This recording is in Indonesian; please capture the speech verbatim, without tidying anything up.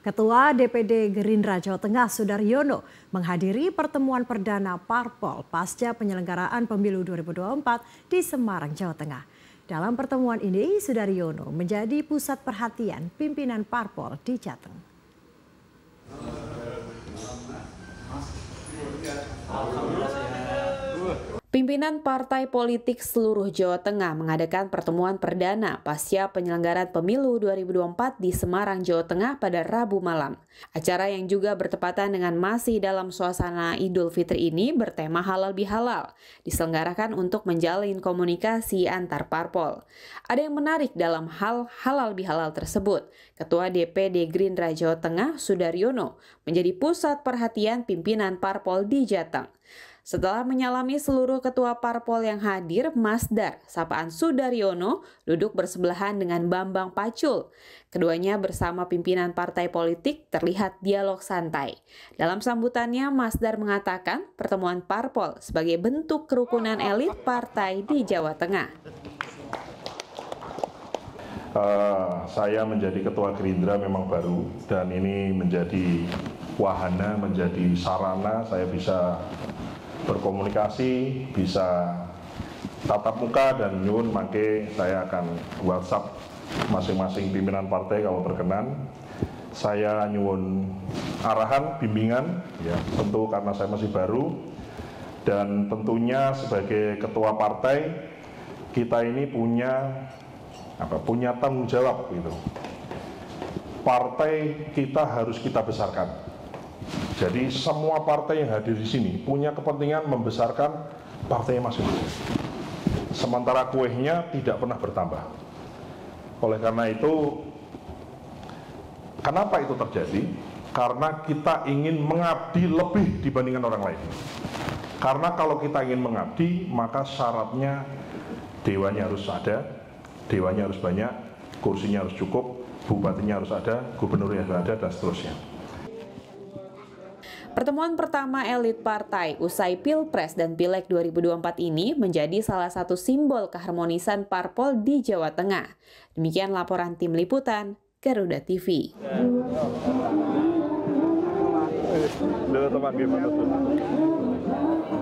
Ketua D P D Gerindra Jawa Tengah Sudaryono menghadiri pertemuan perdana Parpol pasca penyelenggaraan Pemilu dua ribu dua puluh empat di Semarang, Jawa Tengah. Dalam pertemuan ini, Sudaryono menjadi pusat perhatian pimpinan Parpol di Jateng. Pimpinan partai politik seluruh Jawa Tengah mengadakan pertemuan perdana pasca penyelenggaraan Pemilu dua ribu dua puluh empat di Semarang, Jawa Tengah pada Rabu malam. Acara yang juga bertepatan dengan masih dalam suasana Idul Fitri ini bertema halal bihalal, diselenggarakan untuk menjalin komunikasi antar parpol. Ada yang menarik dalam hal halal bihalal tersebut. Ketua D P D Gerindra Jawa Tengah Sudaryono menjadi pusat perhatian pimpinan parpol di Jateng. Setelah menyalami seluruh ketua parpol yang hadir, Masdar sapaan Sudaryono duduk bersebelahan dengan Bambang Pacul. Keduanya bersama pimpinan partai politik terlihat dialog santai. Dalam sambutannya, Masdar mengatakan pertemuan parpol sebagai bentuk kerukunan elit partai di Jawa Tengah. Uh, saya menjadi ketua Gerindra memang baru, dan ini menjadi wahana, menjadi sarana saya bisa berkomunikasi, bisa tatap muka, dan nyun make saya akan WhatsApp masing-masing pimpinan partai kalau berkenan. Saya nyun arahan, bimbingan, ya tentu karena saya masih baru, dan tentunya sebagai ketua partai kita ini punya apa? Punya tanggung jawab gitu. Partai kita harus kita besarkan. Jadi semua partai yang hadir di sini punya kepentingan membesarkan partai masing-masing. Sementara kuehnya tidak pernah bertambah. Oleh karena itu, kenapa itu terjadi? Karena kita ingin mengabdi lebih dibandingkan orang lain. Karena kalau kita ingin mengabdi, maka syaratnya dewanya harus ada, dewanya harus banyak, kursinya harus cukup, bupatinya harus ada, gubernurnya harus ada, dan seterusnya. Pertemuan pertama elit partai usai Pilpres dan Pileg dua ribu dua puluh empat ini menjadi salah satu simbol keharmonisan parpol di Jawa Tengah. Demikian laporan tim liputan Garuda T V.